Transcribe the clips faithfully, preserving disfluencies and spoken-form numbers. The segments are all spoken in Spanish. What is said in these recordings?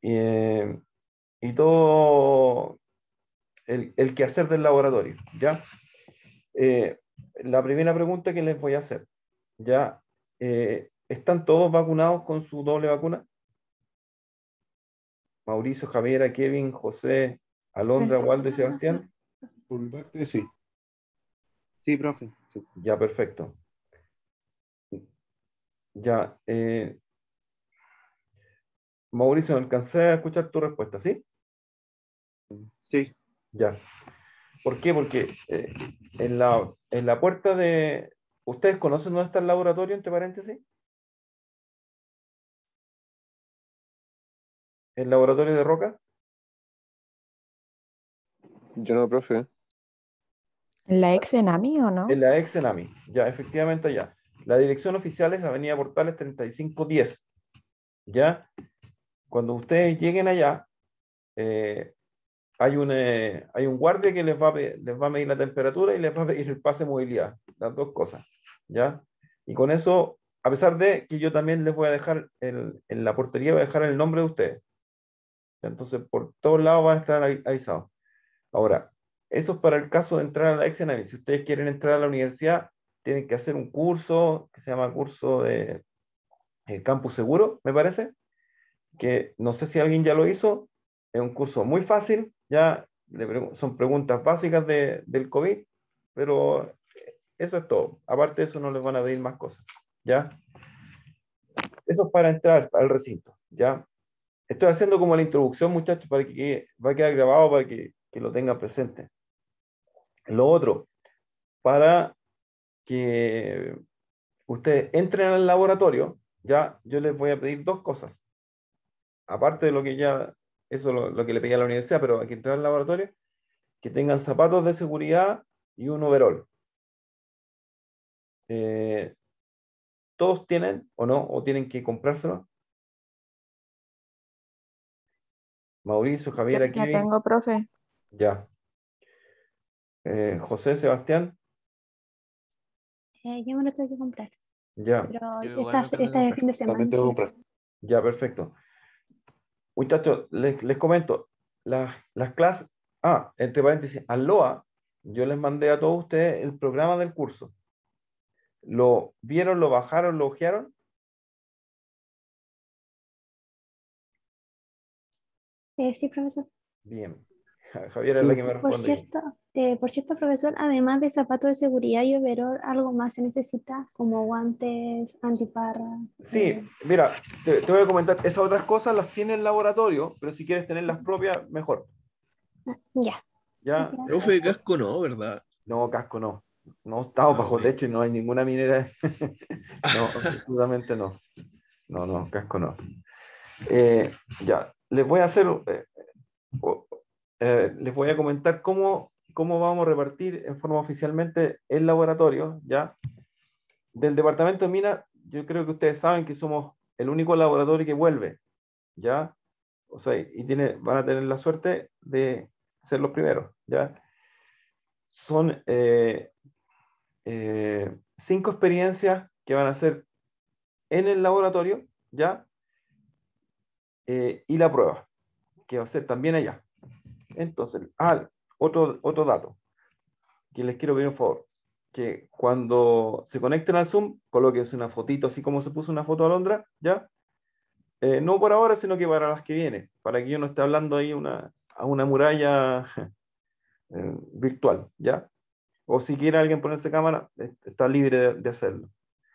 eh, y todo el, el quehacer del laboratorio, ¿ya? Eh, la primera pregunta que les voy a hacer, ¿ya? Eh, ¿están todos vacunados con su doble vacuna? Mauricio, Javiera, Kevin, José, Alondra, Waldo y Sebastián. Por mi parte, sí. Sí, profe. Sí. Ya, perfecto. Ya, eh, Mauricio, no alcancé a escuchar tu respuesta, ¿sí? Sí. Ya. ¿Por qué? Porque eh, en la, en la puerta de... ¿Ustedes conocen dónde está el laboratorio, entre paréntesis? ¿El laboratorio de Roca? Yo no, profe. ¿La ex Enami o no? En la ex Enami. Ya, efectivamente allá. La dirección oficial es Avenida Portales treinta y cinco diez. ¿Ya? Cuando ustedes lleguen allá, eh, hay un, eh, hay un guardia que les va, a, pe- les va a medir la temperatura y les va a pedir el pase de movilidad, las dos cosas, ¿ya? Y con eso, a pesar de que yo también les voy a dejar, el- en la portería voy a dejar el nombre de ustedes. Entonces, por todos lados van a estar avi- avisados. Ahora, eso es para el caso de entrar a la Exenavi. Si ustedes quieren entrar a la universidad, tienen que hacer un curso que se llama curso de el Campus Seguro, me parece, que no sé si alguien ya lo hizo, es un curso muy fácil, ya le pregu- son preguntas básicas de, del COVID, pero eso es todo. Aparte de eso no les van a pedir más cosas, ¿ya? Eso es para entrar al recinto, ¿ya? Estoy haciendo como la introducción, muchachos, para que quede- va a quedar grabado para que, que lo tengan presente. Lo otro, para que ustedes entren al laboratorio, ya yo les voy a pedir dos cosas. Aparte de lo que ya, eso lo, lo que le pedí a la universidad, pero hay que entrar al laboratorio, que tengan zapatos de seguridad y un overol. Eh, ¿Todos tienen o no? ¿O tienen que comprárselo? Mauricio, Yo Javier, ya Kevin, tengo, profe. ya. Eh, José, Sebastián, Eh, yo me lo tengo que comprar, ya, pero Yo igual esta, lo tengo que este comprar. fin de semana. También tengo que Sí. comprar. ya, perfecto. Muchachos, les, les comento, las, las clases, ah, entre paréntesis, al LOA, yo les mandé a todos ustedes el programa del curso. ¿Lo vieron, lo bajaron, lo ojearon? Eh, sí, profesor. Bien. Ja- Javier es Sí, la que me Por responde ahí. cierto, eh, por cierto, profesor, además de zapatos de seguridad y overol, ¿algo más se necesita? Como guantes, antiparras. Sí, eh, mira, te, te voy a comentar, esas otras cosas las tiene el laboratorio, pero si quieres tener las propias, mejor. ah, ya. ¿Ya? Gracias. Profe, casco no, ¿verdad? No, casco no. No estamos Ah, bajo ok. techo y no hay ninguna minera. No, absolutamente no. No, no, casco no. Eh, ya, les voy a hacer, eh, o- eh, les voy a comentar cómo, cómo vamos a repartir en forma oficialmente el laboratorio, ¿ya? Del departamento de minas, yo creo que ustedes saben que somos el único laboratorio que vuelve, ¿ya? O sea, y tiene, van a tener la suerte de ser los primeros, ¿ya? Son eh, eh, cinco experiencias que van a hacer en el laboratorio, ¿ya? Eh, y la prueba, que va a ser también allá. Entonces, ah, otro, otro dato, que les quiero pedir un favor, que cuando se conecten al Zoom, colóquense una fotito, así como se puso una foto a Alondra, ¿ya? Eh, no por ahora, sino que para las que vienen, para que yo no esté hablando ahí una, a una muralla eh, virtual, ¿ya? O si quiere alguien ponerse cámara, eh, está libre de, de hacerlo.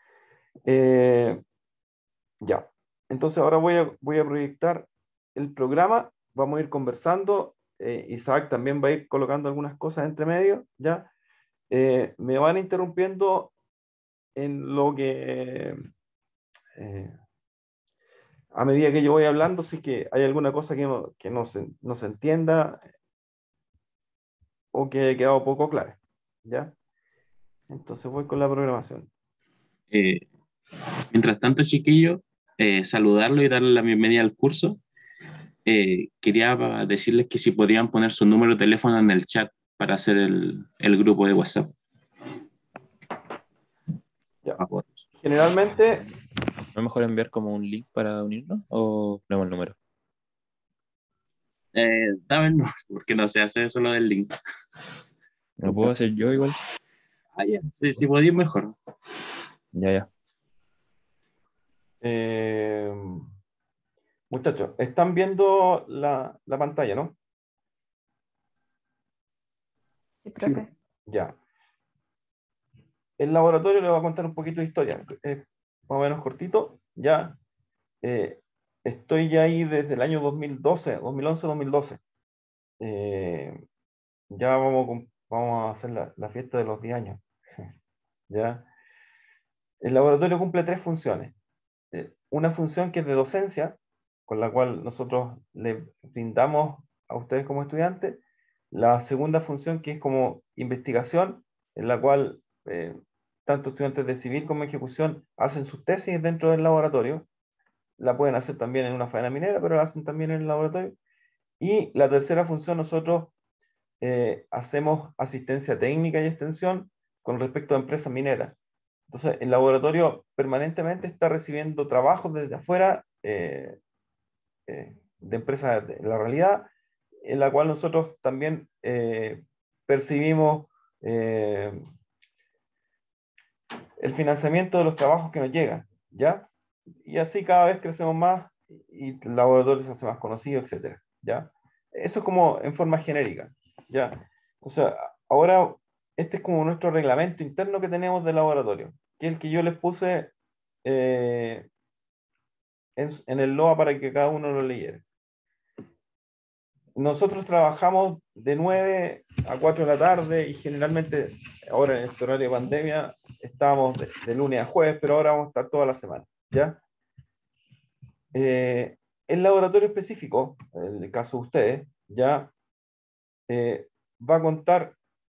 Eh, ya. Entonces ahora voy a, voy a proyectar el programa, vamos a ir conversando, eh, Isaac también va a ir colocando algunas cosas entre medio, ¿ya? Eh, me van interrumpiendo en lo que, eh, a medida que yo voy hablando, si que hay alguna cosa que no, que no se, no se entienda o que haya quedado poco clara, ¿ya? Entonces voy con la programación. Eh, mientras tanto, chiquillo, eh, saludarlo y darle la bienvenida al curso. Eh, quería decirles que si podían poner su número de teléfono en el chat para hacer el, el grupo de WhatsApp. Ya. Por favor. Generalmente, ¿No es mejor enviar como un link para unirnos o ponemos el número? Eh, dame el número, porque no sé hacer eso lo del link. Lo puedo hacer yo igual. Ah, ya. Sí, sí, podía mejor. Ya, ya. Eh, muchachos, están viendo la, la pantalla, ¿no? Sí, profe. Ya. El laboratorio le voy a contar un poquito de historia, eh, más o menos cortito. Ya eh, estoy ya ahí desde el año dos mil doce, dos mil once, dos mil doce. Eh, ya vamos, a cum- vamos a hacer la, la fiesta de los diez años. ¿Ya? El laboratorio cumple tres funciones. Eh, una función que es de docencia, con la cual nosotros le brindamos a ustedes como estudiantes. La segunda función que es como investigación, en la cual eh, tanto estudiantes de civil como ejecución hacen sus tesis dentro del laboratorio. La pueden hacer también en una faena minera, pero la hacen también en el laboratorio. Y la tercera función, nosotros eh, hacemos asistencia técnica y extensión con respecto a empresas mineras. Entonces, el laboratorio permanentemente está recibiendo trabajos desde afuera eh, eh, de empresas de la realidad, en la cual nosotros también eh, percibimos eh, el financiamiento de los trabajos que nos llegan, ¿ya? Y así cada vez crecemos más y el laboratorio se hace más conocido, etcétera, ¿ya? Eso es como en forma genérica, ¿ya? O sea, ahora este es como nuestro reglamento interno que tenemos del laboratorio, que es el que yo les puse eh, en, en el L O A para que cada uno lo leyera. Nosotros trabajamos de nueve a cuatro de la tarde y generalmente ahora en este horario de pandemia estábamos de, de lunes a jueves, pero ahora vamos a estar toda la semana, ¿ya? Eh, el laboratorio específico, en el caso de ustedes, ya eh, va a contar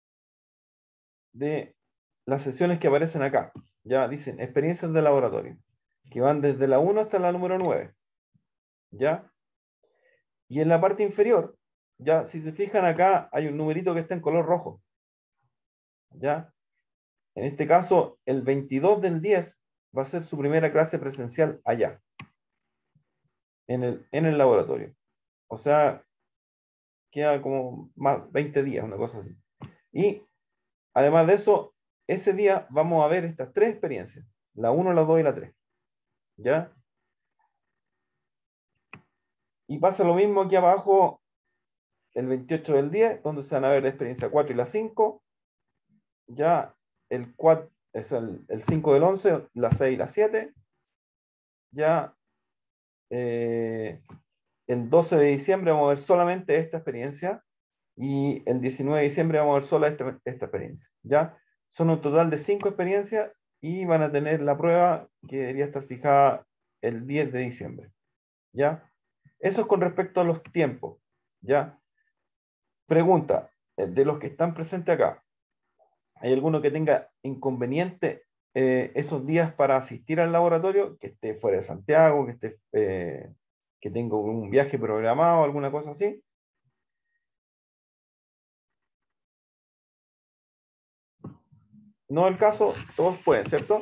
de las sesiones que aparecen acá. Ya dicen experiencias de laboratorio, que van desde la uno hasta la número nueve, ¿ya? Y en la parte inferior, ya si se fijan acá, hay un numerito que está en color rojo, ¿ya? En este caso, el veintidós del diez va a ser su primera clase presencial allá, en el, en el laboratorio. O sea, queda como más veinte días, una cosa así. Y además de eso, ese día vamos a ver estas tres experiencias, la uno, la dos y la tres. ¿Ya? Y pasa lo mismo aquí abajo, el veintiocho del diez, donde se van a ver la experiencia cuatro y la cinco. Ya el cuatro, es el, el cinco del once, la seis y la siete. Ya eh, el doce de diciembre vamos a ver solamente esta experiencia. Y el diecinueve de diciembre vamos a ver solo esta, esta experiencia. ¿Ya? Son un total de cinco experiencias y van a tener la prueba que debería estar fijada el diez de diciembre. ¿Ya? Eso es con respecto a los tiempos. ¿Ya? Pregunta, eh, de los que están presentes acá, ¿hay alguno que tenga inconveniente eh, esos días para asistir al laboratorio? Que esté fuera de Santiago, que, esté, eh, que tenga un viaje programado, alguna cosa así. No el caso, todos pueden, ¿cierto?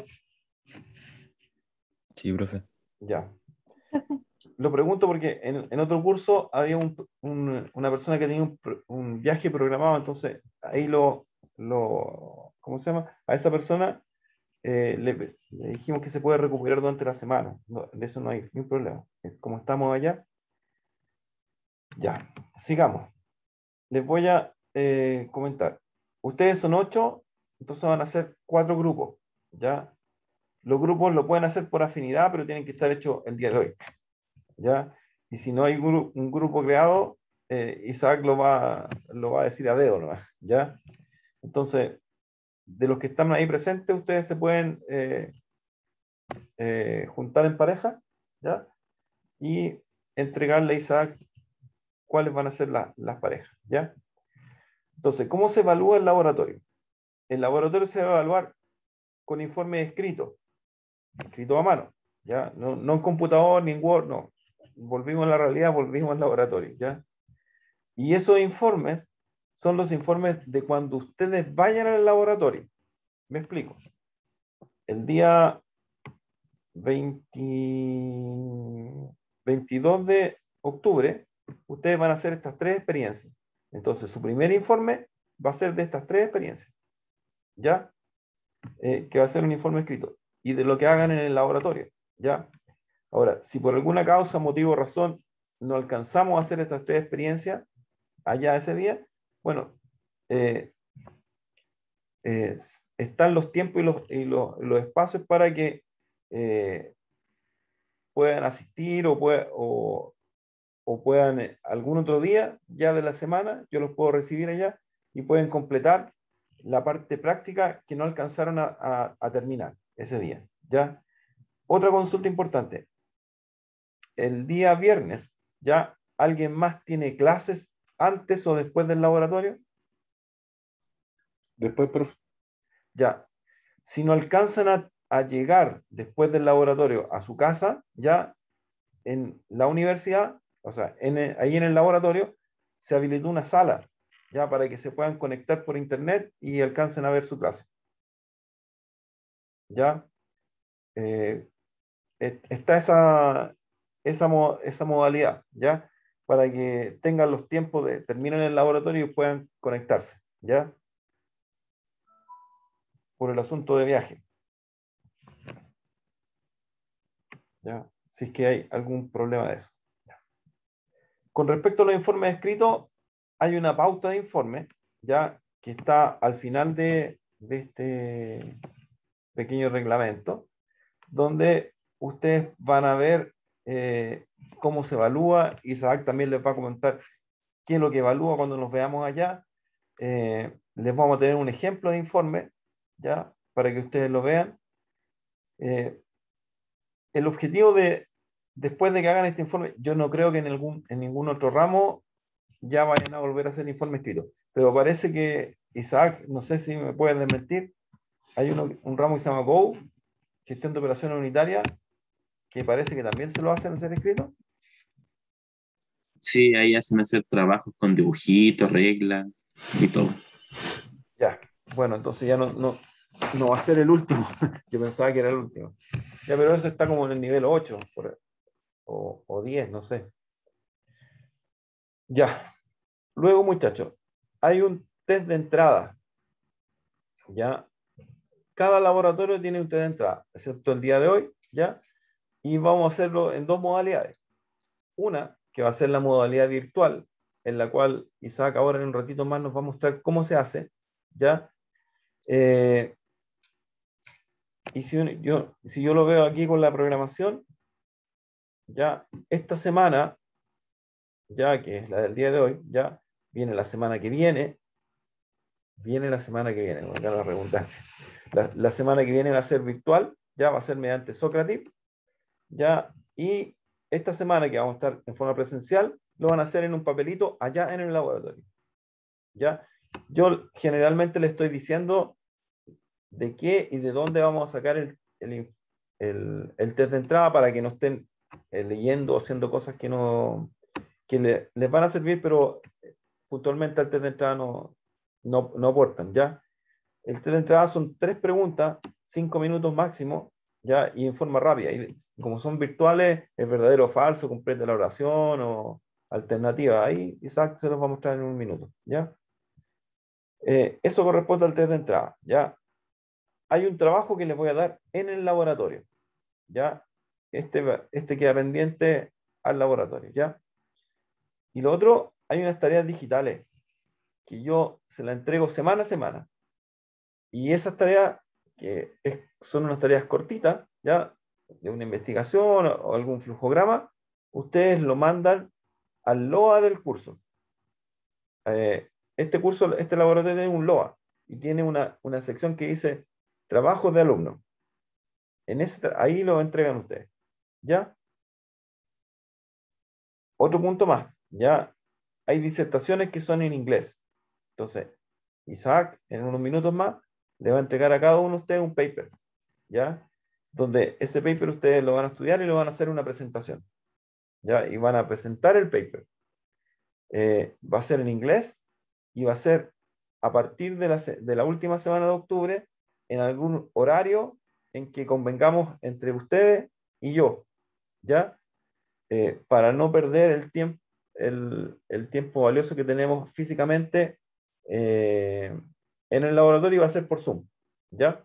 Sí, profe. Ya. Lo pregunto porque en, en otro curso había un, un, una persona que tenía un, un, viaje programado, entonces ahí lo, lo, ¿cómo se llama? A esa persona eh, le, le dijimos que se puede recuperar durante la semana. No, de eso no hay ningún problema. Como estamos allá, ya, sigamos. Les voy a eh, comentar. Ustedes son ocho, entonces van a hacer cuatro grupos, ¿ya? Los grupos lo pueden hacer por afinidad, pero tienen que estar hechos el día de hoy. ¿Ya? Y si no hay un, un grupo creado, eh, Isaac lo va, lo va a decir a dedo, ¿no? ¿Ya? Entonces, de los que están ahí presentes, ustedes se pueden eh, eh, juntar en pareja, ¿ya? Y entregarle a Isaac cuáles van a ser la, las parejas, ¿ya? Entonces, ¿cómo se evalúa el laboratorio? El laboratorio se va a evaluar con informe escrito, escrito a mano, ¿ya? No, no en computador ni en Word, no. Volvimos a la realidad, volvimos al laboratorio, ¿ya? Y esos informes son los informes de cuando ustedes vayan al laboratorio. Me explico. El día veinte, veintidós de octubre, ustedes van a hacer estas tres experiencias. Entonces, su primer informe va a ser de estas tres experiencias, ¿ya? Eh, que va a ser un informe escrito, y de lo que hagan en el laboratorio, ¿ya? Ahora, si por alguna causa, motivo o razón no alcanzamos a hacer estas tres experiencias allá ese día, bueno, eh, eh, están los tiempos y los, y los, los espacios para que eh, puedan asistir o, pueda, o, o puedan eh, algún otro día ya de la semana, yo los puedo recibir allá y pueden completar la parte práctica que no alcanzaron a, a, a terminar ese día, ¿ya? Otra consulta importante. El día viernes, ¿ya alguien más tiene clases antes o después del laboratorio? Después, profe. Ya. Si no alcanzan a, a llegar después del laboratorio a su casa, ya en la universidad, o sea, en el, ahí en el laboratorio, se habilitó una sala, ya para que se puedan conectar por internet y alcancen a ver su clase. ¿Ya? Eh, está esa, esa, esa modalidad, ¿ya? Para que tengan los tiempos de terminar el laboratorio y puedan conectarse, ¿ya? Por el asunto de viaje. ¿Ya? Si es que hay algún problema de eso. Con respecto a los informes escritos, hay una pauta de informe, ya que está al final de, de este pequeño reglamento, donde ustedes van a ver eh, cómo se evalúa. Isaac también les va a comentar qué es lo que evalúa cuando nos veamos allá. Eh, les vamos a tener un ejemplo de informe, ya, para que ustedes lo vean. Eh, el objetivo de, después de que hagan este informe, yo no creo que en, algún, en ningún otro ramo ya vayan a volver a hacer informe escrito, pero parece que, Isaac, no sé si me puedes desmentir, hay uno, un ramo que se llama Go, Gestión de Operaciones Unitarias, que parece que también se lo hacen hacer escrito. Sí, ahí hacen hacer trabajos con dibujitos, reglas y todo. Ya, bueno, entonces ya no, no, no va a ser el último. Yo pensaba que era el último. Ya, pero eso está como en el nivel ocho por, o, o diez, no sé. Ya. Luego, muchachos, hay un test de entrada. Ya. Cada laboratorio tiene un test de entrada, excepto el día de hoy, ¿ya? Y vamos a hacerlo en dos modalidades. Una, que va a ser la modalidad virtual, en la cual Isaac ahora en un ratito más nos va a mostrar cómo se hace, ¿ya? Eh, y si yo, si yo lo veo aquí con la programación, ya esta semana, ya que es la del día de hoy, ya viene la semana que viene, viene la semana que viene, acá la redundancia. La, la semana que viene va a ser virtual, ya va a ser mediante Socrative, ya, y esta semana que vamos a estar en forma presencial, lo van a hacer en un papelito allá en el laboratorio, ya. Yo generalmente le estoy diciendo de qué y de dónde vamos a sacar el, el, el, el test de entrada para que no estén eh, leyendo o haciendo cosas que no que le, les van a servir, pero puntualmente al test de entrada no, no, no aportan, ¿ya? El test de entrada son tres preguntas, cinco minutos máximo, ¿ya? Y en forma rápida. Y como son virtuales, es verdadero o falso, completa la oración o alternativa. Ahí Isaac se los va a mostrar en un minuto, ¿ya? Eh, eso corresponde al test de entrada, ¿ya? Hay un trabajo que les voy a dar en el laboratorio, ¿ya? Este, este queda pendiente al laboratorio, ¿ya? Y lo otro, hay unas tareas digitales que yo se las entrego semana a semana. Y esas tareas, que es, son unas tareas cortitas, ¿ya? De una investigación o, o algún flujograma, ustedes lo mandan al L O A del curso. Eh, este curso, este laboratorio tiene un L O A y tiene una, una sección que dice trabajos de alumnos. En ese, ahí lo entregan ustedes, ¿ya? Otro punto más, ¿ya? Hay disertaciones que son en inglés. Entonces, Isaac, en unos minutos más, le va a entregar a cada uno de ustedes un paper, ¿ya? Donde ese paper ustedes lo van a estudiar y lo van a hacer una presentación, ¿ya? Y van a presentar el paper. Eh, va a ser en inglés y va a ser a partir de la, de la última semana de octubre en algún horario en que convengamos entre ustedes y yo, ¿ya? Eh, para no perder el tiempo, el, el tiempo valioso que tenemos físicamente eh, en el laboratorio va a ser por Zoom, ¿ya?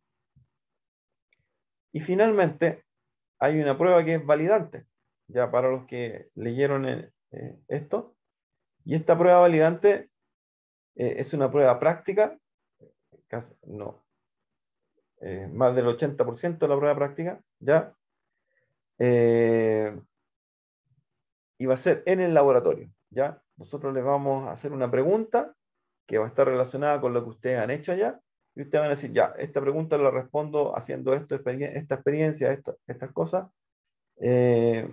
Y finalmente, hay una prueba que es validante, ya para los que leyeron eh, eh, esto. Y esta prueba validante eh, es una prueba práctica, casi, no, eh, más del ochenta por ciento de la prueba práctica, ¿ya? Eh, y va a ser en el laboratorio, ¿ya? Nosotros les vamos a hacer una pregunta que va a estar relacionada con lo que ustedes han hecho allá, y ustedes van a decir, ya, esta pregunta la respondo haciendo esto, esta experiencia, esto, estas cosas, eh,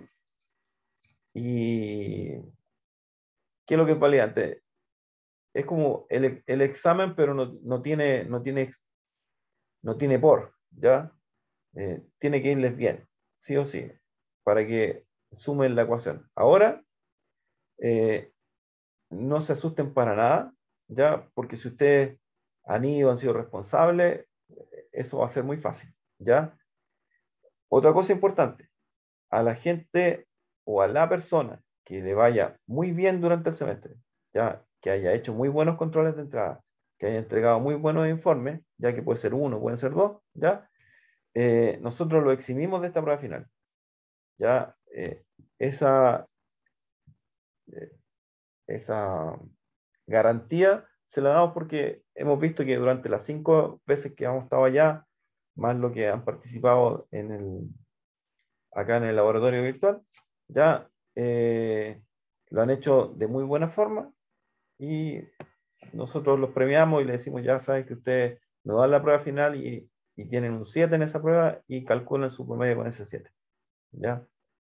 y ¿qué es lo que es validante? Es como el, el examen, pero no, no, tiene, no, tiene, no tiene por, ¿ya? Eh, tiene que irles bien, sí o sí, para que sumen la ecuación. Ahora, eh, no se asusten para nada, ¿ya? Porque si ustedes han ido, han sido responsables, eso va a ser muy fácil, ¿ya? Otra cosa importante, a la gente o a la persona que le vaya muy bien durante el semestre, ya que haya hecho muy buenos controles de entrada, que haya entregado muy buenos informes, ya que puede ser uno, pueden ser dos, ya, eh, nosotros lo eximimos de esta prueba final. Ya, eh, esa, eh, esa garantía se la damos porque hemos visto que durante las cinco veces que hemos estado allá, más lo que han participado en el, acá en el laboratorio virtual, ya eh, lo han hecho de muy buena forma y nosotros los premiamos y le decimos, ya saben que ustedes nos dan la prueba final y, y tienen un siete en esa prueba y calculan su promedio con ese siete. ¿Ya?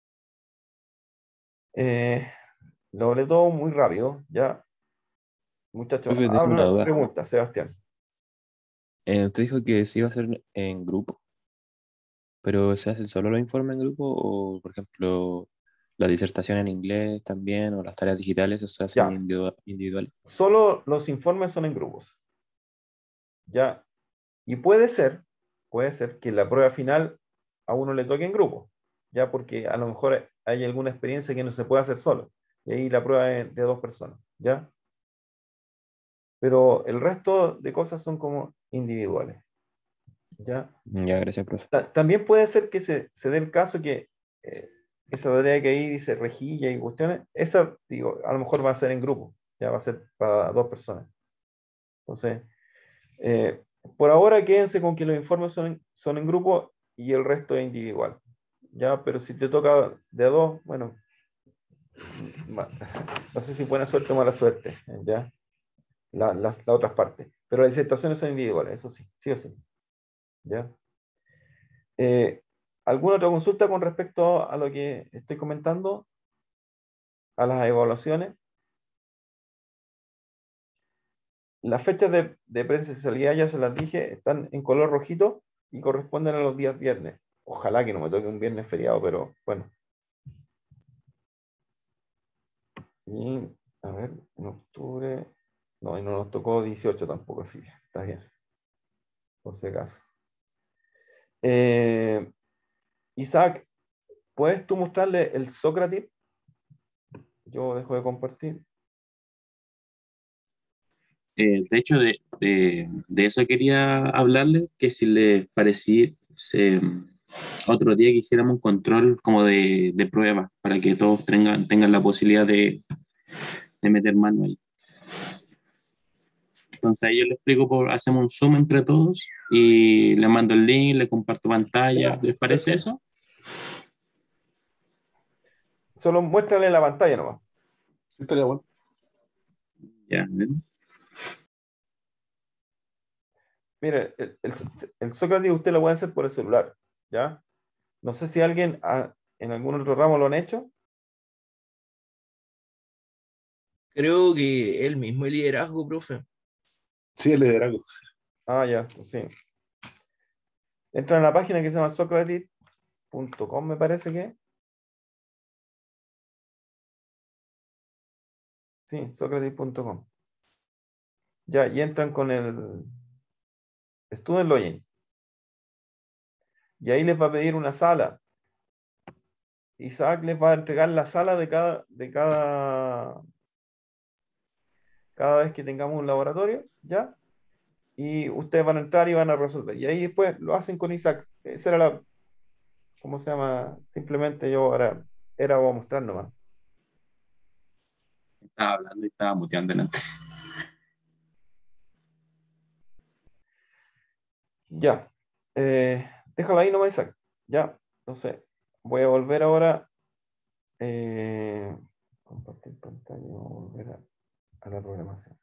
Eh, lo hablé todo muy rápido, ¿ya? Muchachos, Profe, tengo una habla duda. pregunta, Sebastián. Eh, usted dijo que se iba a hacer en grupo, pero ¿se hacen solo los informes en grupo o, por ejemplo, la disertación en inglés también o las tareas digitales, eso se hacen Ya, individu- individual? solo los informes son en grupos, ¿ya? Y puede ser, puede ser que la prueba final a uno le toque en grupo, ¿ya? Porque a lo mejor hay alguna experiencia que no se puede hacer solo, y ahí la prueba es de dos personas, ¿ya? Pero el resto de cosas son como individuales, ¿ya? Ya, gracias, profe. Ta- también puede ser que se, se dé el caso que eh, esa tarea que ahí dice rejilla y cuestiones, esa, digo, a lo mejor va a ser en grupo, ya va a ser para dos personas. Entonces, eh, por ahora quédense con que los informes son, en- son en grupo y el resto es individual, ya, pero si te toca de a dos, bueno, ma- no sé si buena suerte o mala suerte, ya, la- las, las otras partes, pero las disertaciones son individuales, eso sí, sí o sí, ya. Eh, ¿alguna otra consulta con respecto a lo que estoy comentando? A las evaluaciones. Las fechas de, de presencialidad, ya se las dije, están en color rojito y corresponden a los días viernes. Ojalá que no me toque un viernes feriado, pero bueno. Y, a ver, en octubre, no, y no nos tocó dieciocho tampoco, así que está bien, por si acaso. Eh, Isaac, ¿puedes tú mostrarle el Sócrates? Yo dejo de compartir. Eh, de hecho, de, de, de eso quería hablarles, que si les parecía, se, otro día que hiciéramos un control como de, de prueba, para que todos tengan, tengan la posibilidad de, de meter mano ahí. Entonces ahí yo le explico, por, hacemos un Zoom entre todos y le mando el link, le comparto pantalla. ¿Les parece eso? Solo muéstrale la pantalla nomás. Sí, estaría bueno. Ya, ¿ven? Mire, el, el, el Sócrates usted lo puede hacer por el celular, ¿ya? No sé si alguien ha- en algún otro ramo lo han hecho. Creo que él mismo el liderazgo, profe. Sí, el liderazgo. Ah, ya, sí. Entra en la página que se llama socrates punto com, me parece que. Sí, socrates punto com. Ya, y entran con el Student Login. Y ahí les va a pedir una sala. Isaac les va a entregar la sala de cada, de cada, cada vez que tengamos un laboratorio, ¿ya? Y ustedes van a entrar y van a resolver. Y ahí después lo hacen con Isaac. Esa era la, ¿cómo se llama? Simplemente yo ahora era voy a mostrar nomás. Estaba hablando y estaba muteando delante. Ya. Eh, déjalo ahí nomás, Isaac. Ya. Entonces, voy a volver ahora. Eh, compartir pantalla. Voy a volver a, a la programación.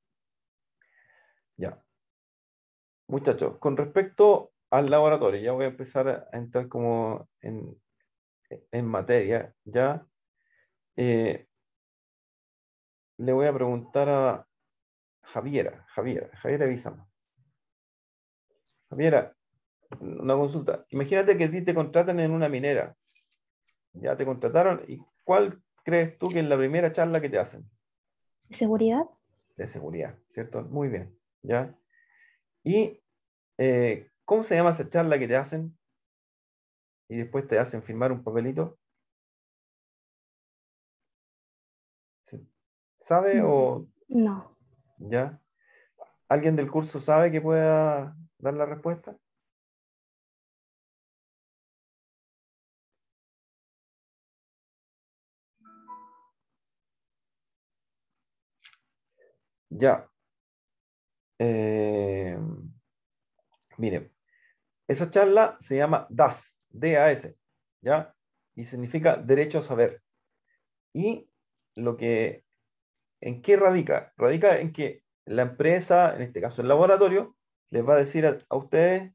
Ya. Muchachos, con respecto al laboratorio, ya voy a empezar a entrar como en, en materia. Ya. Eh, le voy a preguntar a Javiera, Javiera, Javiera Bizama. Javiera, una consulta. Imagínate que a ti te contratan en una minera. Ya te contrataron. ¿Y cuál crees tú que es la primera charla que te hacen? ¿De seguridad? De seguridad, ¿cierto? Muy bien. ¿Ya? ¿Y eh, cómo se llama esa charla que te hacen? Y después te hacen firmar un papelito. ¿Se- ¿Sabe o No. ya? ¿Alguien del curso sabe que pueda dar la respuesta? Ya. Eh, miren, esa charla se llama D A S, D A S, ¿ya? Y significa derecho a saber. Y lo que, ¿en qué radica? Radica en que la empresa, en este caso el laboratorio, les va a decir a, a ustedes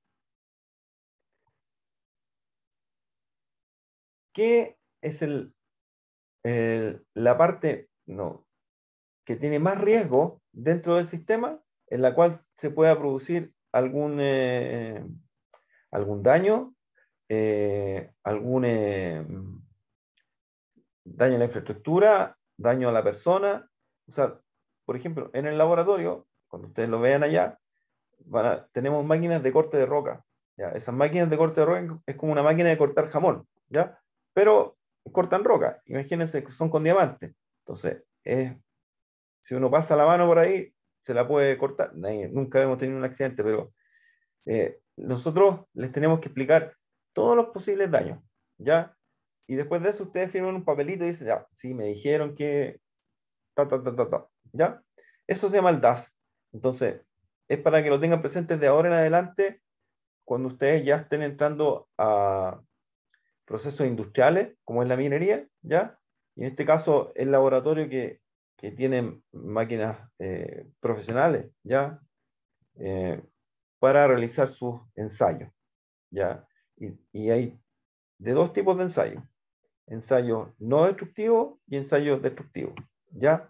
qué es el, el- la parte no, que tiene más riesgo dentro del sistema en la cual se pueda producir algún, eh, algún daño, eh, algún eh, daño a la infraestructura, daño a la persona. O sea, por ejemplo, en el laboratorio, cuando ustedes lo vean allá, van a- tenemos máquinas de corte de roca. ¿Ya? Esas máquinas de corte de roca es como una máquina de cortar jamón, ¿ya? Pero cortan roca. Imagínense que son con diamantes. Entonces, es, si uno pasa la mano por ahí, se la puede cortar. Nadie- nunca hemos tenido un accidente, pero eh, nosotros les tenemos que explicar todos los posibles daños, ¿ya? Y después de eso ustedes firman un papelito y dicen, ya, sí, me dijeron que ta, ta, ta, ta, ta, ¿ya? Eso se llama el D A S. Entonces, es para que lo tengan presentes de ahora en adelante cuando ustedes ya estén entrando a procesos industriales, como es la minería, ¿ya? Y en este caso, el laboratorio que, que tiene máquinas eh, profesionales, ¿ya? Eh, para realizar sus ensayos, ¿ya? Y, y hay de dos tipos de ensayos, ensayos no destructivos y ensayos destructivos, ¿ya?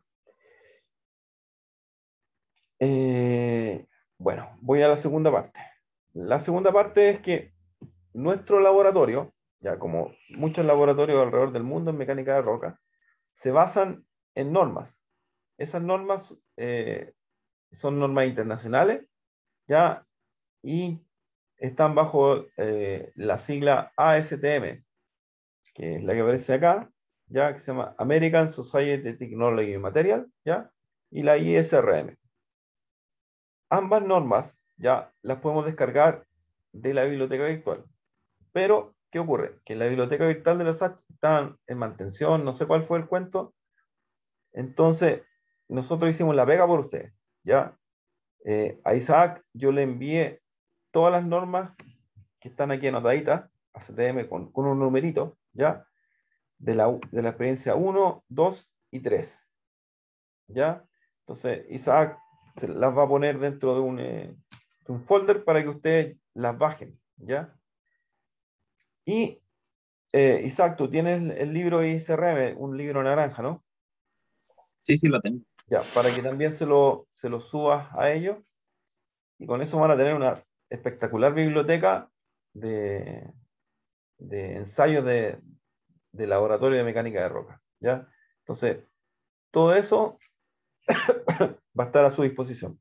Eh, bueno, voy a la segunda parte. La segunda parte es que nuestro laboratorio, ya como muchos laboratorios alrededor del mundo en mecánica de roca, se basan en normas. Esas normas eh, son normas internacionales, ya, y están bajo eh, la sigla A S T M, que es la que aparece acá, ya, que se llama American Society of Technology and Material, ya, y la I S R M. Ambas normas ya las podemos descargar de la biblioteca virtual. Pero, ¿qué ocurre? Que la biblioteca virtual de los H está en mantención, no sé cuál fue el cuento. Entonces, nosotros hicimos la pega por ustedes, ¿ya? Eh, a Isaac yo le envié todas las normas que están aquí anotaditas, a C T M con, con un numerito, ¿ya? De la, de la experiencia uno, dos y tres, ¿ya? Entonces, Isaac se las va a poner dentro de un, eh, de un folder para que ustedes las bajen, ¿ya? Y, eh, Isaac, tú tienes el, el libro I S R M, un libro naranja, ¿no? Sí, sí, lo tengo. Ya, para que también se lo, se lo subas a ellos. Y con eso van a tener una espectacular biblioteca de, de ensayos de, de laboratorio de mecánica de roca, ¿ya? Entonces, todo eso va a estar a su disposición.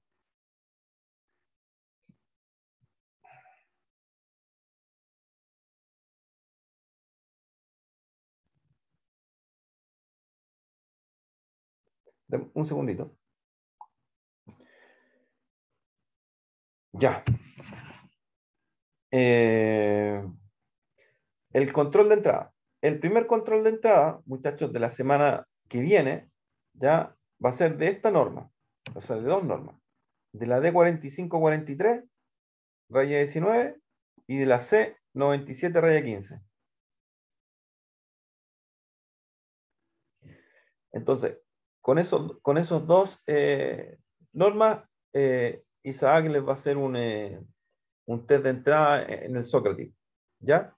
Deme un segundito. Ya. Eh, el control de entrada. El primer control de entrada, muchachos, de la semana que viene, ya va a ser de esta norma, o sea, de dos normas. De la D cuarenta y cinco cuarenta y tres, raya diecinueve, y de la C noventa y siete, raya quince. Entonces, con, eso, con esos dos eh, normas, eh, Isaac les va a hacer un, eh, un test de entrada en el Sócrates. ¿Ya?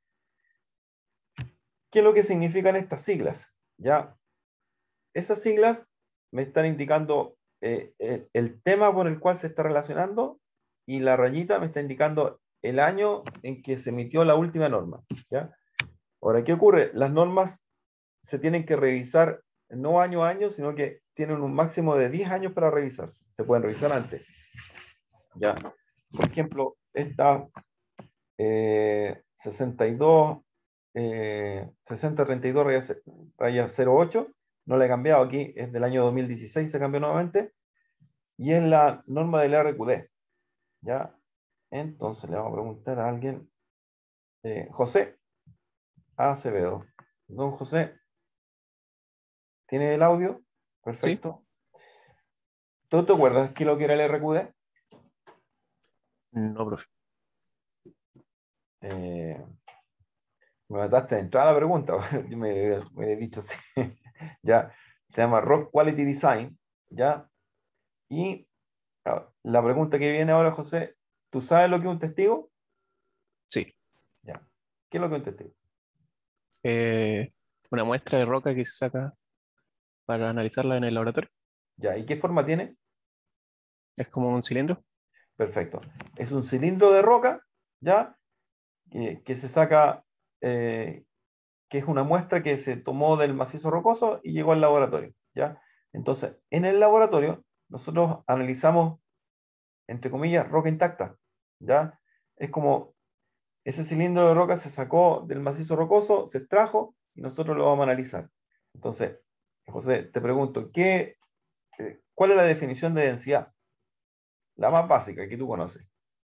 ¿Qué es lo que significan estas siglas? ¿Ya? Esas siglas me están indicando eh, el, el tema por el cual se está relacionando, y la rayita me está indicando el año en que se emitió la última norma. ¿Ya? Ahora, ¿qué ocurre? Las normas se tienen que revisar no año a año, sino que tienen un máximo de diez años para revisarse. Se pueden revisar antes. ¿Ya? Por ejemplo, esta eh, sesenta y dos, eh, sesenta treinta y dos raya, raya cero ocho, no la he cambiado aquí, es del año dos mil dieciséis, se cambió nuevamente, y es la norma del R Q D. ¿Ya? Entonces le vamos a preguntar a alguien, eh, José Acevedo. Don José, ¿tiene el audio? Perfecto. ¿Tú te acuerdas qué es lo que era el R Q D? No, profe. Eh, me mataste de entrada la pregunta. Yo me, me he dicho así. Ya, se llama Rock Quality Design. Ya, y ah, la pregunta que viene ahora, José, ¿tú sabes lo que es un testigo? Sí. Ya. ¿Qué es lo que es un testigo? Eh, una muestra de roca que se saca para analizarla en el laboratorio. Ya, ¿y qué forma tiene? Es como un cilindro. Perfecto. Es un cilindro de roca, ¿ya? Que, que se saca, eh, que es una muestra que se tomó del macizo rocoso y llegó al laboratorio, ¿ya? Entonces, en el laboratorio, nosotros analizamos, entre comillas, roca intacta, ¿ya? Es como ese cilindro de roca se sacó del macizo rocoso, se extrajo y nosotros lo vamos a analizar. Entonces, José, te pregunto, ¿qué, eh, ¿cuál es la definición de densidad? La más básica que tú conoces.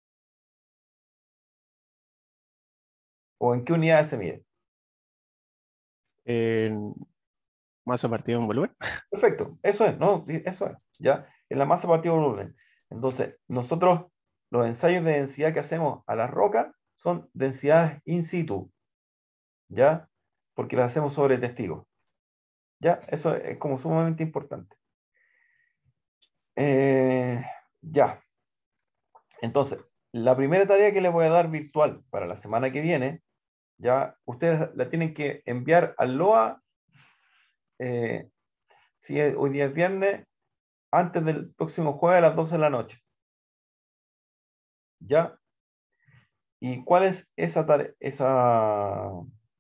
¿O en qué unidades se mide? En masa partido en volumen. Perfecto, eso es, ¿no? Sí, eso es, ¿ya? En la masa partida por volumen. Entonces, nosotros, los ensayos de densidad que hacemos a las rocas son densidades in situ, ¿ya? Porque las hacemos sobre testigos, ¿ya? Eso es como sumamente importante. Eh, ya. Entonces, la primera tarea que les voy a dar virtual para la semana que viene, ya ustedes la tienen que enviar al L O A, eh, si es- hoy día es viernes, antes del próximo jueves a las doce de la noche. ¿Ya? ¿Y cuál es esa tarea? Esa,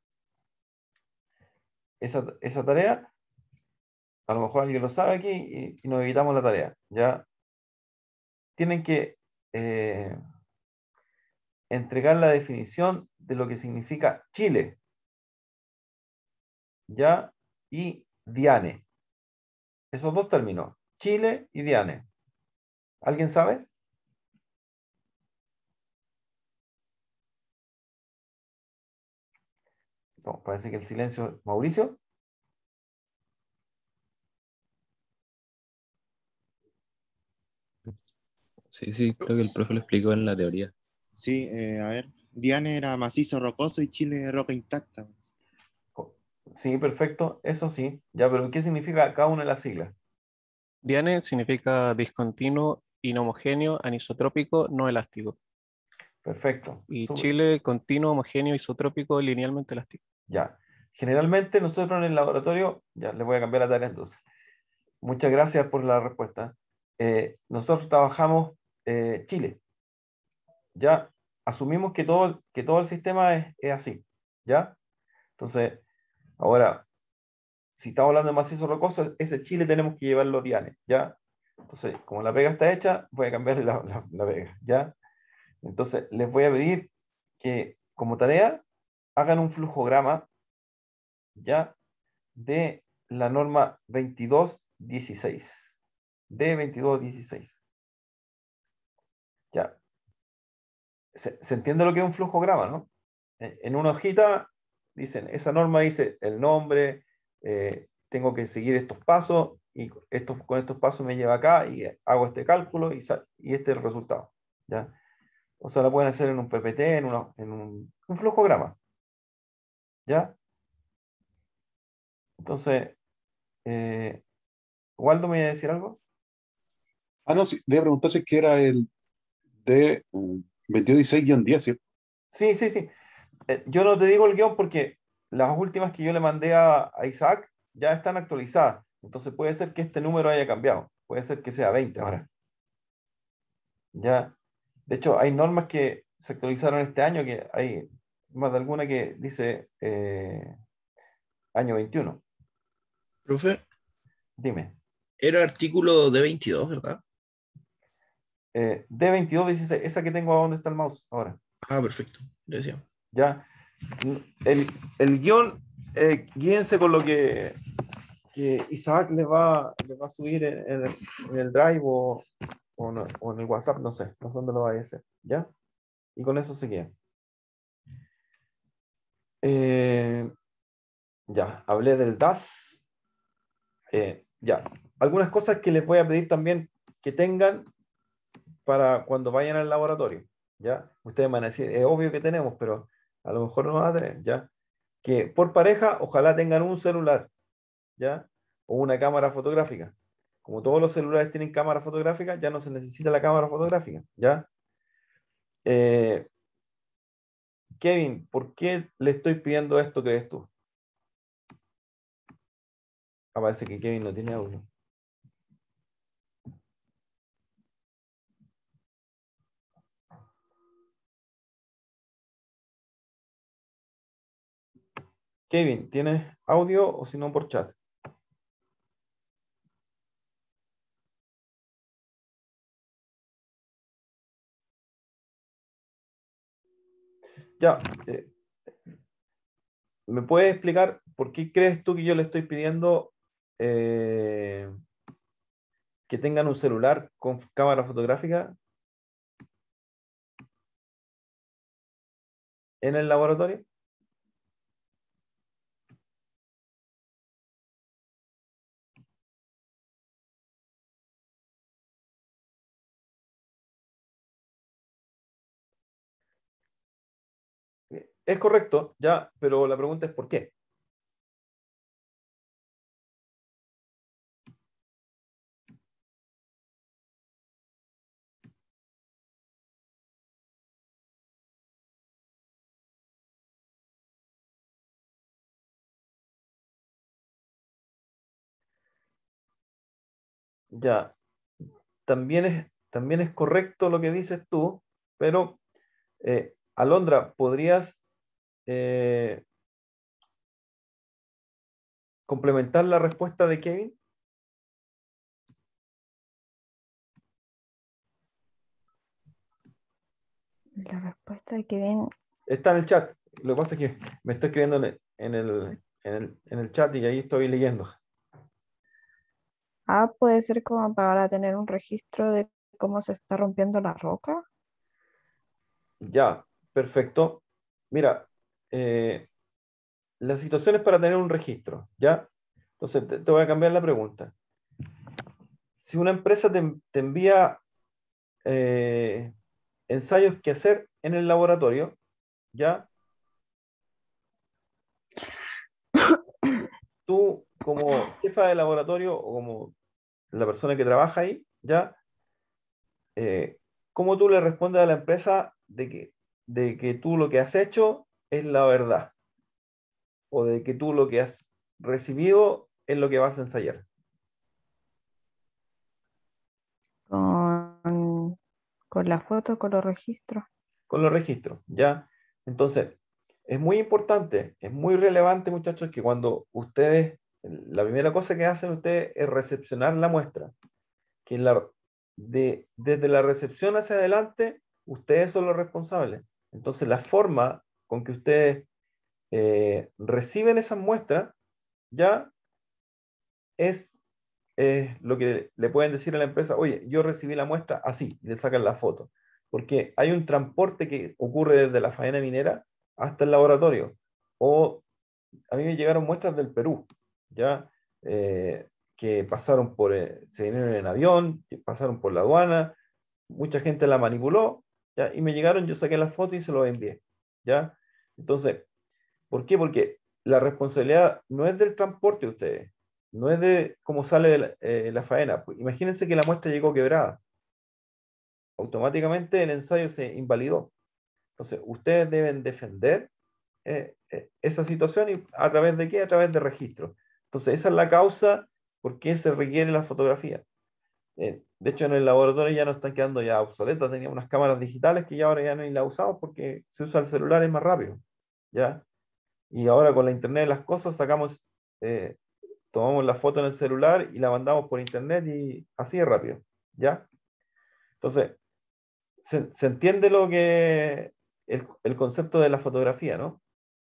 esa, esa tarea, a lo mejor alguien lo sabe aquí y, y nos evitamos la tarea. ¿Ya? Tienen que eh, entregar la definición de lo que significa Chile, ¿ya? Y Diane. Esos dos términos, Chile y Diane. ¿Alguien sabe? No, parece que el silencio. Mauricio. Sí, sí, creo que el profe lo explicó en la teoría. Sí, eh, a ver. Diane era macizo rocoso y Chile roca intacta. Sí, perfecto. Eso sí. Ya, pero ¿qué significa cada una de las siglas? Diane significa discontinuo, inhomogéneo, anisotrópico, no elástico. Perfecto. Y Súper. Chile, continuo, homogéneo, isotrópico, linealmente elástico. Ya. Generalmente nosotros en el laboratorio, ya les voy a cambiar la tarea entonces. Muchas gracias por la respuesta. Eh, nosotros trabajamos eh, Chile. Ya asumimos que todo, que todo el sistema es, es así. ¿Ya? Entonces, ahora, si estamos hablando de macizo rocoso, ese Chile tenemos que llevarlo Diane. ¿Ya? Entonces, como la pega está hecha, voy a cambiarle la, la, la pega. ¿Ya? Entonces, les voy a pedir que como tarea hagan un flujograma, ¿ya? De la norma veintidós dieciséis. D veintidós dieciséis. Ya. Se, se entiende lo que es un flujograma, ¿no? En, en una hojita dicen, esa norma dice el nombre, eh, tengo que seguir estos pasos, y estos, con estos pasos me lleva acá, y hago este cálculo, y, sal, y este es el resultado, ¿ya? O sea, la pueden hacer en un P P T, en, una, en un, un flujograma, ¿ya? Entonces, eh, ¿Waldo me iba a decir algo? Ah, no, sí, debe preguntarse qué era el de um, veintidós dieciséis guión diez, ¿cierto? Sí, sí, sí. Eh, yo no te digo el guión porque las últimas que yo le mandé a, a Isaac ya están actualizadas. Entonces puede ser que este número haya cambiado. Puede ser que sea veinte ahora. Ya. De hecho, hay normas que se actualizaron este año, que hay más de alguna que dice eh, año veintiuno. Profe, Dime. era artículo de veintidós, ¿verdad? Eh, D veintidós dieciséis, esa que tengo, ¿dónde está el mouse ahora? Ah, perfecto. Gracias. Ya. El, el guión, eh, guíense con lo que, que Isaac les va, les va a subir en, en el, en el Drive o, o, no, o en el WhatsApp, no sé, no sé dónde lo va a hacer, ¿ya? Y con eso se queda. Eh, ya, hablé del D A S. Eh, ya, algunas cosas que les voy a pedir también que tengan para cuando vayan al laboratorio, ¿ya? Ustedes van a decir, es obvio que tenemos, pero a lo mejor no van a tener, ¿ya? Que por pareja, ojalá tengan un celular, ¿ya? O una cámara fotográfica. Como todos los celulares tienen cámara fotográfica, ya no se necesita la cámara fotográfica, ¿ya? Eh, Kevin, ¿por qué le estoy pidiendo esto, crees tú? Ah, parece que Kevin no tiene audio. Kevin, ¿tienes audio o si no por chat? Ya, eh, ¿me puedes explicar por qué crees tú que yo le estoy pidiendo eh, que tengan un celular con cámara fotográfica en el laboratorio? Es correcto, ya, pero la pregunta es ¿por qué? Ya, también es, también es correcto lo que dices tú, pero eh, Alondra, ¿podrías eh, complementar la respuesta de Kevin? La respuesta de Kevin, Está en el chat. Lo que pasa es que me está escribiendo en el, en el, en el, en el chat y ahí estoy leyendo. ah, puede ser como para tener un registro de cómo se está rompiendo la roca. Ya, perfecto. Mira, eh, la situación es para tener un registro, ¿ya? Entonces te, te voy a cambiar la pregunta. Si una empresa te, te envía eh, ensayos que hacer en el laboratorio, ¿ya? Tú como jefa de laboratorio o como la persona que trabaja ahí, ¿ya? Eh, ¿cómo tú le respondes a la empresa de que, de que tú lo que has hecho es la verdad? O de que tú lo que has recibido es lo que vas a ensayar. Con, con la foto, con los registros. Con los registros, ¿ya? Entonces, es muy importante, es muy relevante, muchachos, que cuando ustedes, la primera cosa que hacen ustedes es recepcionar la muestra, que la, de, desde la recepción hacia adelante, ustedes son los responsables. Entonces, la forma con que ustedes eh, reciben esas muestras, ya es es lo que le pueden decir a la empresa, oye, yo recibí la muestra así, y le sacan la foto. Porque hay un transporte que ocurre desde la faena minera hasta el laboratorio. O a mí me llegaron muestras del Perú, ¿ya? Eh, que pasaron por, eh, se vinieron en avión, que pasaron por la aduana, mucha gente la manipuló, ¿ya? Y me llegaron, yo saqué la foto y se lo envié, ¿ya? Entonces, ¿por qué? Porque la responsabilidad no es del transporte de ustedes, no es de cómo sale de la, eh, la faena. Pues imagínense que la muestra llegó quebrada. Automáticamente el ensayo se invalidó. Entonces, ustedes deben defender eh, eh, esa situación y a través de qué? A través de registro. Entonces, esa es la causa por qué se requiere la fotografía. Eh, de hecho, en el laboratorio ya no están quedando ya obsoletas. Teníamos unas cámaras digitales que ya ahora ya no las usamos porque se usa el celular, es más rápido, ¿ya? Y ahora con la internet de las cosas sacamos, eh, tomamos la foto en el celular y la mandamos por internet y así es rápido, ¿ya? Entonces, se, se entiende lo que el, el concepto de la fotografía, ¿no?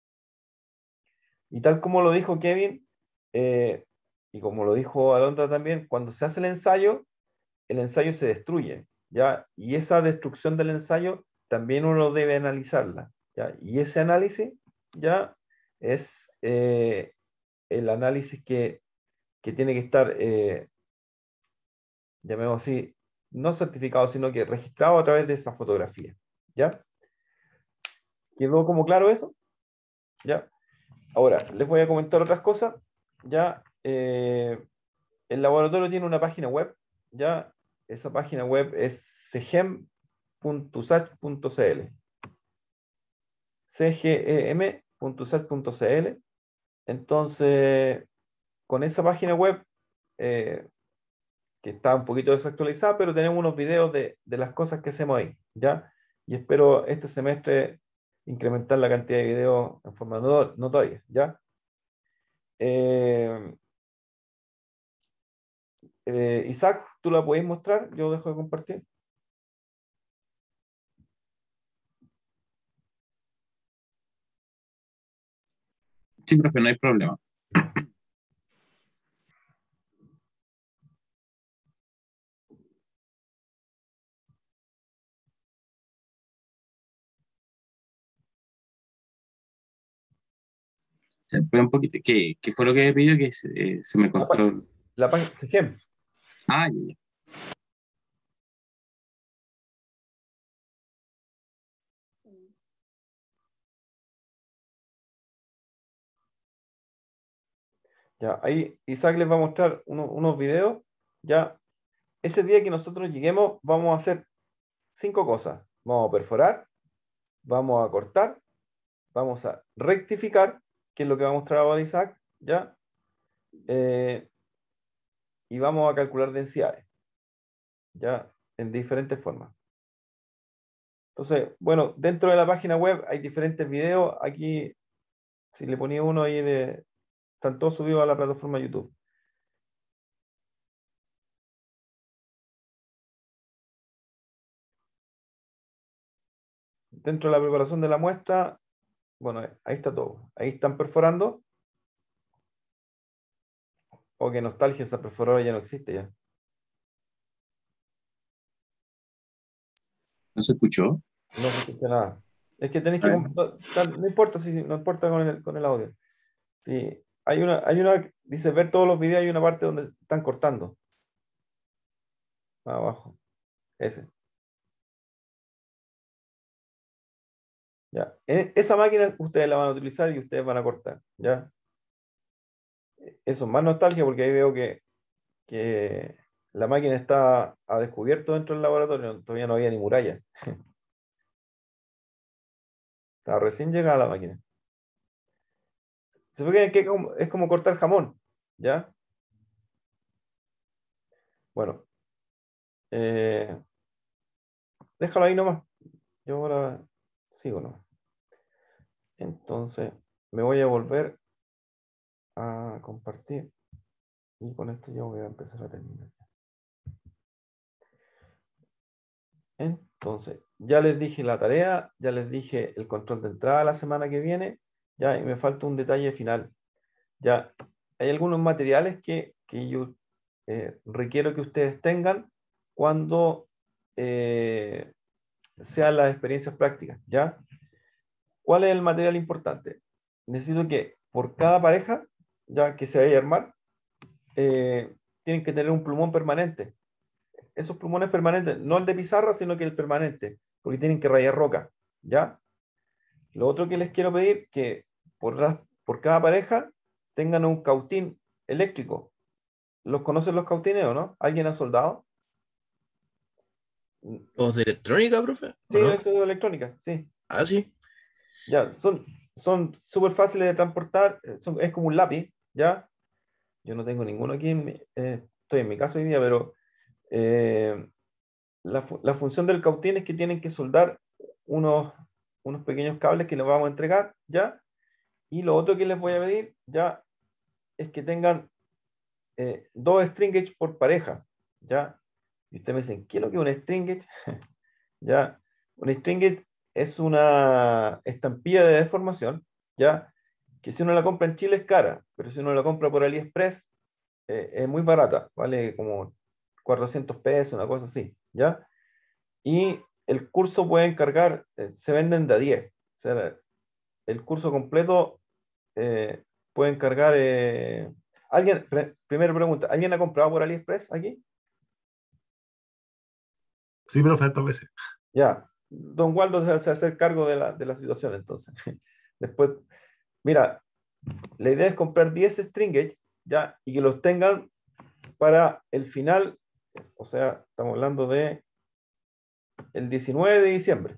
Y tal como lo dijo Kevin, eh, y como lo dijo Alondra también, cuando se hace el ensayo, el ensayo se destruye, ¿ya? Y esa destrucción del ensayo también uno debe analizarla, ¿ya? Y ese análisis, ¿ya? Es eh, el análisis que, que tiene que estar, eh, llamémoslo así, no certificado, sino que registrado a través de esa fotografía, ¿ya? ¿Quedó como claro eso? ¿Ya? Ahora, les voy a comentar otras cosas, ¿ya? Eh, el laboratorio tiene una página web, ¿ya? Esa página web es cegem punto u s a c h punto c l. cegem punto u s a c h punto c l. Entonces, con esa página web, eh, que está un poquito desactualizada, pero tenemos unos videos de, de las cosas que hacemos ahí, ¿ya? Y espero este semestre incrementar la cantidad de videos en forma no- notoria, ¿ya? Eh, eh, Isaac, ¿tú la podéis mostrar? Yo dejo de compartir. Sí, profe, no hay problema. Se puede un poquito. ¿Qué, qué fue lo que pidió? Que se, eh, se me La, pá- cortó. la página Cegem. Ah, ya, ya. Ya, ahí Isaac les va a mostrar uno- unos videos. Ya, ese día que nosotros lleguemos, vamos a hacer cinco cosas. Vamos a perforar, vamos a cortar, vamos a rectificar, que es lo que va a mostrar ahora Isaac, ya, eh, y vamos a calcular densidades, ya, en diferentes formas. Entonces, bueno, dentro de la página web hay diferentes videos. Aquí, si le ponía uno ahí de, están todos subidos a la plataforma YouTube. Dentro de la preparación de la muestra, bueno, ahí está todo. Ahí están perforando. Oh, qué nostalgia, esa perforadora ya no existe ya. ¿No se escuchó? No se escucha nada. Es que tenéis A que ver. comprar- no importa si no importa con el, con el audio. Sí, hay una, hay una, dice ver todos los videos, hay una parte donde están cortando. Abajo. Ese. Ya. E- esa máquina ustedes la van a utilizar y ustedes van a cortar. ¿Ya? Eso es más nostalgia porque ahí veo que, que la máquina está a descubierto dentro del laboratorio. Todavía no había ni muralla. Estaba recién llegada la máquina. Se ve que que como- es como cortar jamón. ¿Ya? Bueno. eh, déjalo ahí nomás. Yo ahora sigo, ¿no? Entonces, me voy a volver a compartir y con esto yo voy a empezar a terminar. Entonces, ya les dije la tarea, ya les dije el control de entrada la semana que viene, ya, y me falta un detalle final. Ya, hay algunos materiales que, que yo eh, requiero que ustedes tengan cuando eh, sean las experiencias prácticas, ¿ya? ¿Cuál es el material importante? Necesito que por cada pareja, ya que se vaya a armar, eh, tienen que tener un plumón permanente. Esos plumones permanentes, no el de pizarra, sino que el permanente, porque tienen que rayar roca, ¿ya? Lo otro que les quiero pedir, que por, la- por cada pareja tengan un cautín eléctrico. ¿Los conocen los cautines o no? ¿Alguien ha soldado? ¿Los de electrónica, profe? ¿O Sí, no? esto es de electrónica, sí. Ah, sí. Ya, son son súper fáciles de transportar, eh, son- es como un lápiz, ¿ya? Yo no tengo ninguno aquí, en mi- eh, estoy en mi casa hoy día, pero eh, la, fu- la función del cautín es que tienen que soldar unos, unos pequeños cables que les vamos a entregar, ¿ya? Y lo otro que les voy a pedir, ¿ya? Es que tengan eh, dos string gauge por pareja, ¿ya? Y ustedes me dicen, ¿qué es lo que es un string gauge? ¿Ya? Un string gauge es una estampilla de deformación, ¿ya? Que si uno la compra en Chile es cara, pero si uno la compra por AliExpress eh, es muy barata, vale como cuatrocientos pesos, una cosa así, ¿ya? Y el curso puede encargar, eh, se venden de a diez, o sea, el curso completo eh, puede encargar, eh, alguien, pre- primera pregunta, ¿alguien ha comprado por AliExpress aquí? Sí, profe, hartas veces. Ya, don Waldo se, se va a hacer cargo de la, de la situación entonces. Después, mira, la idea es comprar diez string gauge, ya, y que los tengan para el final, o sea, estamos hablando de el diecinueve de diciembre.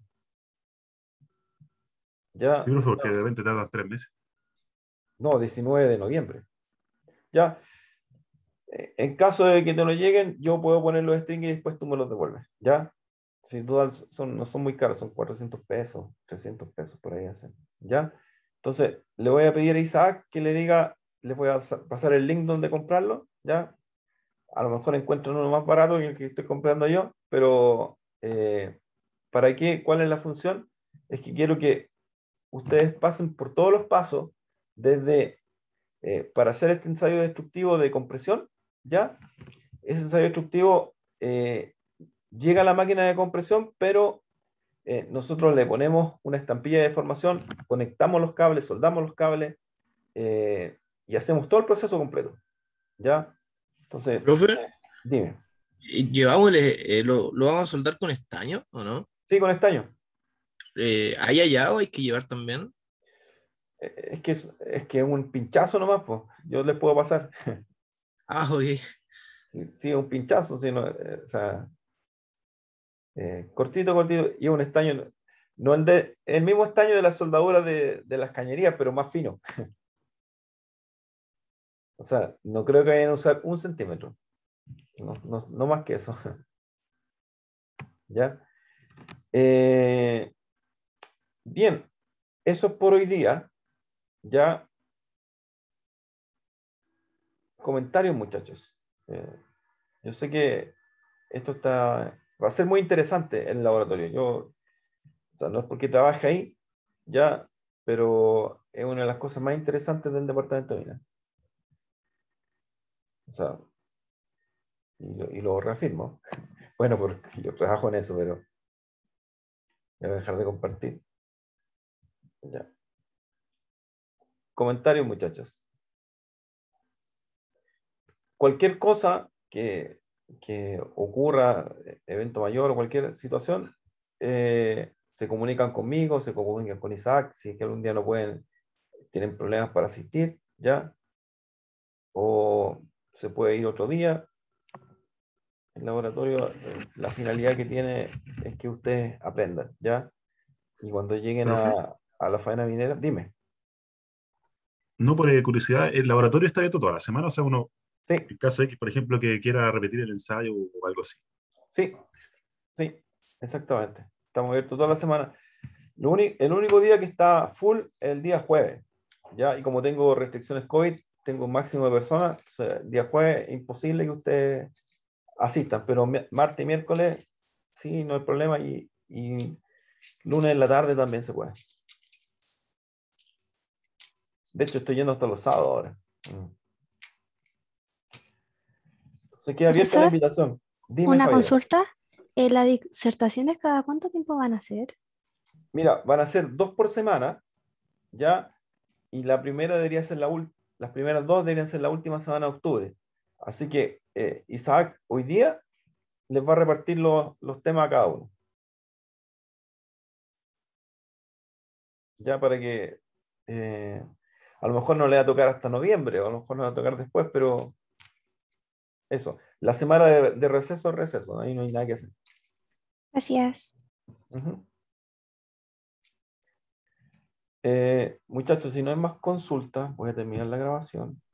Ya, Sí, profe, porque de repente tardan tres meses. no, diecinueve de noviembre. Ya, eh, en caso de que te lo lleguen, yo puedo poner los strings y después tú me los devuelves. Ya, sin duda son, no son muy caros, son cuatrocientos pesos, trescientos pesos por ahí hacen. Ya, entonces le voy a pedir a Isaac que le diga, les voy a sa- pasar el link donde comprarlo. Ya, a lo mejor encuentran uno más barato que el que estoy comprando yo, pero eh, ¿para qué? ¿Cuál es la función? Es que quiero que ustedes pasen por todos los pasos desde eh, para hacer este ensayo destructivo de compresión, ¿ya? Ese ensayo destructivo eh, llega a la máquina de compresión, pero eh, nosotros le ponemos una estampilla de deformación, conectamos los cables, soldamos los cables eh, y hacemos todo el proceso completo, ¿ya? Entonces, Profe, dime. ¿y llevamos el- eh, lo, lo vamos a soldar con estaño o no? Sí, con estaño. Eh, ¿hay allá o hay que llevar también? Eh, Es que es, es que es un pinchazo nomás, pues. Yo les puedo pasar. Ah, ok. Sí, sí, un pinchazo, sí, no, eh, o sea, eh, cortito, cortito, y un estaño, no el de, el mismo estaño de la soldadura de, de las cañerías, pero más fino. O sea, no creo que vayan a usar un centímetro, no, no, no más que eso. ¿Ya? Eh, bien, eso es por hoy día. Ya, comentarios, muchachos. Eh, yo sé que esto está, va a ser muy interesante en el laboratorio. Yo, o sea, no es porque trabaje ahí, ya, pero es una de las cosas más interesantes del departamento de minas. O sea, y lo, y lo reafirmo. Bueno, porque yo trabajo en eso, pero voy a dejar de compartir. Ya. Comentarios, muchachos. Cualquier cosa que, que ocurra, evento mayor o cualquier situación, eh, se comunican conmigo, se comunican con Isaac, si es que algún día no pueden, tienen problemas para asistir, ¿ya? O se puede ir otro día. El laboratorio, eh, la finalidad que tiene es que ustedes aprendan, ¿ya? Y cuando lleguen Profe, a, a la faena minera, dime. no por eh, curiosidad, ¿el laboratorio está abierto toda la semana? O sea, uno, Sí, en caso X, por ejemplo, que quiera repetir el ensayo o algo así. sí, sí, exactamente. Estamos abiertos toda la semana. Lo uni- el único día que está full es el día jueves, ¿ya? Y como tengo restricciones COVID, tengo un máximo de personas, o sea, el día jueves es imposible que ustedes asistan, pero mi- martes y miércoles sí, no hay problema, y, y lunes en la tarde también se puede. De hecho, estoy yendo hasta los sábados ahora. Mm. Se queda abierta la Profesor, invitación. Dime, una Javier. consulta. Eh, ¿las disertaciones cada cuánto tiempo van a ser? Mira, van a ser dos por semana, ¿ya? Y la primera debería ser la última, las primeras dos deberían ser la última semana de octubre. Así que eh, Isaac hoy día les va a repartir los, los temas a cada uno. Ya para que eh, a lo mejor no le va a tocar hasta noviembre, o a lo mejor no le va a tocar después, pero eso. La semana de, de receso es receso, ahí no hay nada que hacer. Gracias. Ujú. Eh, muchachos, si no hay más consultas, voy a terminar la grabación.